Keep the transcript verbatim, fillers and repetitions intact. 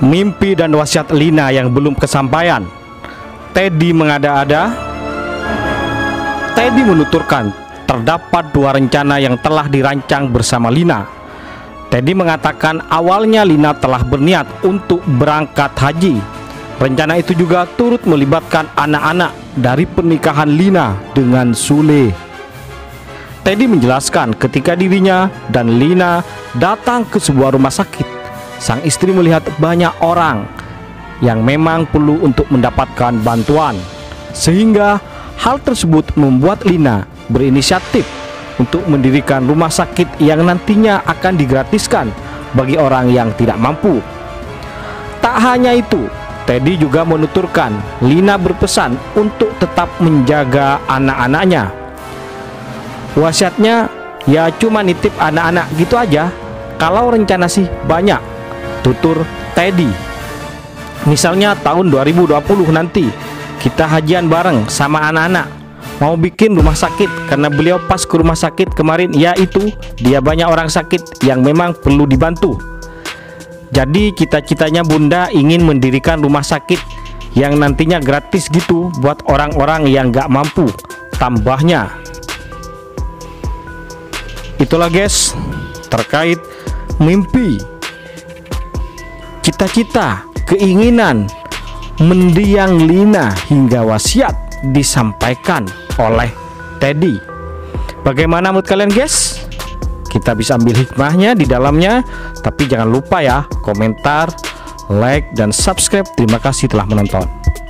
Mimpi dan wasiat Lina yang belum kesampaian. Teddy mengada-ada. Teddy menuturkan terdapat dua rencana yang telah dirancang bersama Lina. Teddy mengatakan awalnya Lina telah berniat untuk berangkat haji. Rencana itu juga turut melibatkan anak-anak dari pernikahan Lina dengan Sule. Teddy menjelaskan ketika dirinya dan Lina datang ke sebuah rumah sakit, sang istri melihat banyak orang yang memang perlu untuk mendapatkan bantuan, sehingga hal tersebut membuat Lina berinisiatif untuk mendirikan rumah sakit yang nantinya akan digratiskan bagi orang yang tidak mampu. Tak hanya itu, Teddy juga menuturkan Lina berpesan untuk tetap menjaga anak-anaknya. Wasiatnya ya cuma nitip anak-anak gitu aja. Kalau rencana sih banyak, tutur Teddy. Misalnya tahun dua ribu dua puluh nanti kita hajian bareng sama anak-anak, mau bikin rumah sakit karena beliau pas ke rumah sakit kemarin, ya itu dia banyak orang sakit yang memang perlu dibantu. Jadi cita-citanya Bunda ingin mendirikan rumah sakit yang nantinya gratis gitu buat orang-orang yang gak mampu, tambahnya. Itulah guys, terkait mimpi, cita-cita, keinginan mendiang Lina hingga wasiat disampaikan oleh Teddy. Bagaimana menurut kalian guys? Kita bisa ambil hikmahnya di dalamnya. Tapi jangan lupa ya, komentar, like, dan subscribe. Terima kasih telah menonton.